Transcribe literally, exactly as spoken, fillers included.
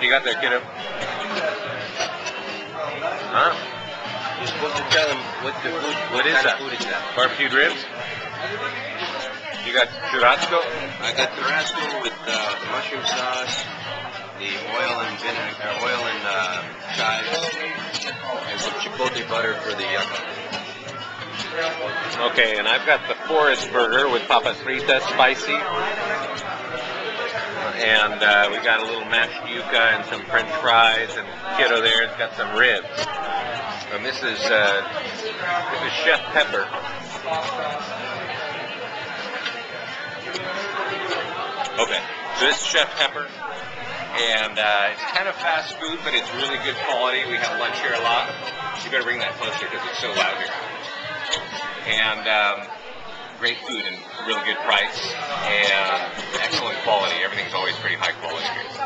you got there, kiddo? Huh? You're supposed to tell them what the food, what, What is kind that? of food is that. Barbecued ribs? You got churrasco? I got churrasco with uh, the mushroom sauce, the oil and vinegar, uh, oil and uh, chives, and some chipotle butter for the yucca. Okay, and I've got the forest burger with papas fritas, spicy. And uh, we got a little mashed yuca and some french fries, and kiddo there's got some ribs. And this is uh, this is Chef Pepper. Okay, so this is Chef Pepper, and uh, it's kind of fast food, but it's really good quality. We have lunch here a lot. You better bring that closer because it's so loud here. And um, great food and really good price and excellent quality. Everything's always pretty high quality here.